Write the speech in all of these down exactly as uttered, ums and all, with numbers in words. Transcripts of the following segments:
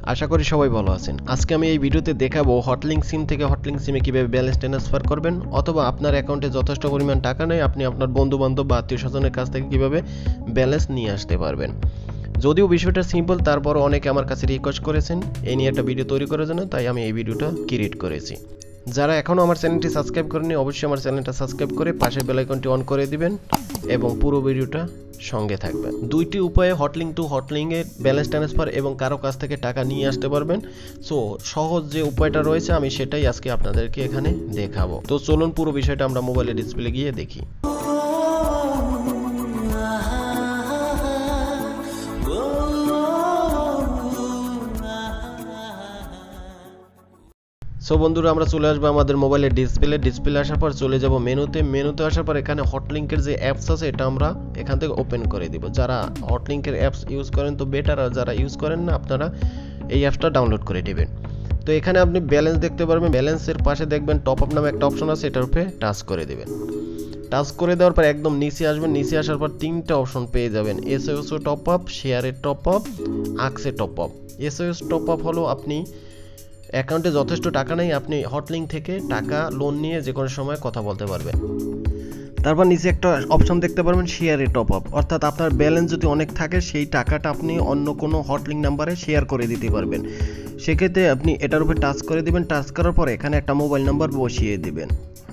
আশা করি সবাই ভালো আছেন। আজকে আমি এই ভিডিওতে দেখাবো হটলিংক সিম থেকে হটলিংক সিমে কিভাবে ব্যালেন্স ট্রান্সফার করবেন, অথবা আপনার অ্যাকাউন্টে যথেষ্ট পরিমাণ টাকা নেই আপনি আপনার বন্ধু বান্ধব বা আত্মীয় স্বজনের কাছ থেকে কিভাবে ব্যালেন্স নিয়ে আসতে পারবেন। যদিও বিষয়টা সিম্পল, তারপরও অনেকে আমার কাছে রিকোয়েস্ট করেছেন এই নিয়ে একটা ভিডিও তৈরি করার জন্য, তাই আমি এই ভিডিওটা ক্রিয়েট করেছি। যারা এখনও আমার চ্যানেলটি সাবস্ক্রাইব করেনি অবশ্যই আমার চ্যানেলটা সাবস্ক্রাইব করে পাশের বেল আইকনটি অন করে দিবেন এবং পুরো ভিডিওটা সঙ্গে থাকবেন। দুইটি উপায়ে hotlink to hotlink balance transfer এবং কারো কাছ থেকে টাকা নিয়ে আসতে পারবেন। সো সহজ যে উপায়টা রয়েছে আমি সেটাই আজকে আপনাদেরকে এখানে দেখাবো। তো চলুন পুরো বিষয়টা আমরা মোবাইলের ডিসপ্লে গিয়ে দেখি। সো বন্ধুরা, আমরা চলে আসবো আমাদের মোবাইলের ডিসপ্লে ডিসপ্লে আসার পর চলে যাব মেনুতে মেনুতে আসার পর এখানে হটলিংকের যে অ্যাপস আছে এটা আমরা এখান থেকে ওপেন করে দিব। যারা হটলিংকের অ্যাপস ইউজ করেন তো বেটার, আর যারা ইউজ করেন না আপনারা এই অ্যাপসটা ডাউনলোড করে নেবেন। তো এখানে আপনি ব্যালেন্স দেখতে পারবেন, ব্যালেন্সের পাশে দেখবেন টপ আপ নামে একটা অপশন আছে, এটার উপরে টাচ করে দেবেন। টাচ করে দেওয়ার পর একদম নিচে আসবেন, নিচে আসার পর তিনটা অপশন পেয়ে যাবেন, এসওএস টপ আপ, শেয়ারের টপ আপ, আকসে top up. SOS top up হলো আপনি অ্যাকাউন্টে যথেষ্ট টাকা নেই, আপনি হটলিংক থেকে টাকা লোন নিয়ে যে কোনো সময় কথা বলতে পারবেন। তারপর নিচে একটা অপশন দেখতে পারবেন শেয়ারে টপ আপ, অর্থাৎ আপনার ব্যালেন্স যদি অনেক থাকে সেই টাকাটা আপনি অন্য কোনো হটলিংক নাম্বারে শেয়ার করে দিতে পারবেন। সেক্ষেত্রে আপনি এটার উপরে টাচ করে দিবেন, টাচ করার পর এখানে একটা মোবাইল নাম্বার বসিয়ে দিবেন।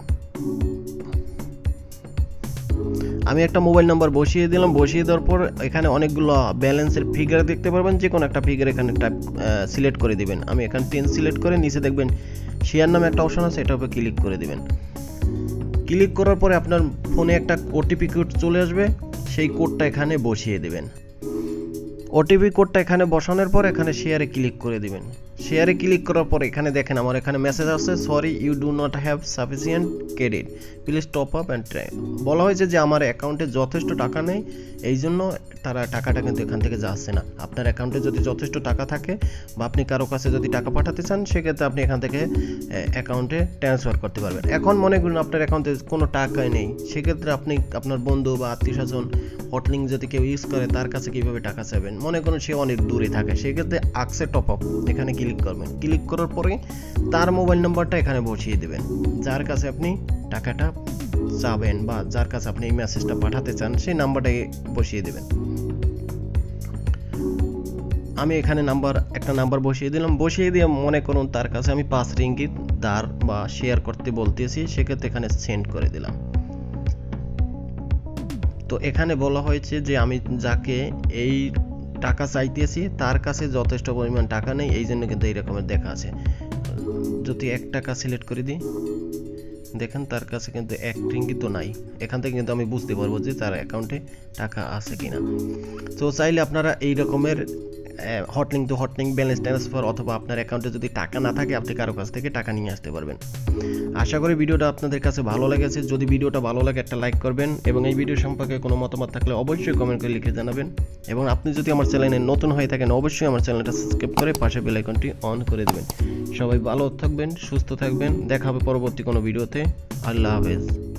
আমি একটা মোবাইল নাম্বার বসিয়ে দিলাম। বসিয়ে দেওয়ার পর এখানে অনেকগুলো ব্যালেন্সের ফিগার দেখতে পারবেন, যে কোনো একটা ফিগার এখানে টাইপ সিলেক্ট করে দিবেন। আমি এখানে টেন সিলেক্ট করে নিচে দেখবেন শেয়ার নামে একটা অপশন আছে, এটার উপরে ক্লিক করে দিবেন। ক্লিক করার পরে আপনার ফোনে একটা ওটিপি কোড চলে আসবে, সেই কোডটা এখানে বসিয়ে দিবেন। ওটিপি কোডটা এখানে বসানোর পর এখানে শেয়ারে ক্লিক করে দিবেন। শেয়ারে ক্লিক করার পর এখানে দেখেন আমার এখানে মেসেজ আছে, sorry you do not have sufficient credit, please top up and try. বলা হয়েছে যে আমার অ্যাকাউন্টে যথেষ্ট টাকা নেই, এই জন্য তারা টাকাটা কিন্তু এখান থেকে যাচ্ছে না। আপনার অ্যাকাউন্টে যদি যথেষ্ট টাকা থাকে বা আপনি কারো কাছে যদি টাকা পাঠাতে চান সেক্ষেত্রে আপনি এখান থেকে অ্যাকাউন্টে ট্রান্সফার করতে পারবেন। এখন মনে করুন আপনার অ্যাকাউন্টে কোনো টাকাই নেই, সেক্ষেত্রে আপনি আপনার বন্ধু বা আত্মীয় স্বজন হটলিংক যদি কেউ ইউজ করে তার কাছে কীভাবে টাকা চাইবেন, মনে করুন সে অনেক দূরে থাকে, সেক্ষেত্রে আকসে টপ আপ এখানে ক্লিক করবেন। ক্লিক করার পরে তার মোবাইল নাম্বারটা এখানে বসিয়ে দেবেন, যার কাছে আপনি টাকাটা চাবেন বা যার কাছে আপনি এই মেসেজটা পাঠাতে চান সেই নাম্বারটাই বসিয়ে দেবেন। আমি এখানে নাম্বার একটা নাম্বার বসিয়ে দিলাম। বসিয়ে দিয়ে মনে করুন তার কাছে আমি পাঁচ রিঙ্গিত ধার বা শেয়ার করতে বলতেছি, সেক্ষেত্রে এখানে সেন্ড করে দিলাম। তো এখানে বলা হয়েছে যে আমি যাকে এই টাকা চাইতেছি তার কাছে যথেষ্ট পরিমাণ টাকা নেই, এই জন্য কিন্তু এই রকমের দেখা আছে। যদি এক টাকা সিলেক্ট করে দিই দেখেন তার কাছে কিন্তু এক রিঙ্গিত নাই। এখান থেকে কিন্তু আমি বুঝতে পারবো যে তার অ্যাকাউন্টে টাকা আছে কিনা। তো চাইলে আপনারা এই রকমের hotlink to hotlink balance transfer অথবা আপনার অ্যাকাউন্টে যদি টাকা না থাকে আপনি কারো কাছ থেকে টাকা নিয়ে আসতে পারবেন। আশা করি ভিডিওটা আপনাদের কাছে ভালো লেগেছে। যদি ভিডিওটা ভালো লাগে একটা লাইক করবেন এবং এই ভিডিও সম্পর্কে কোনো মতামত থাকলে অবশ্যই কমেন্ট করে লিখে জানাবেন। এবং আপনি যদি আমার চ্যানেলে নতুন হয়ে থাকেন অবশ্যই আমার চ্যানেলটা সাবস্ক্রাইব করে পাশে বেল আইকনটি অন করে দেবেন। সবাই ভালো থাকবেন, সুস্থ থাকবেন, দেখা হবে পরবর্তী কোনো ভিডিওতে। আল্লাহ হাফেজ।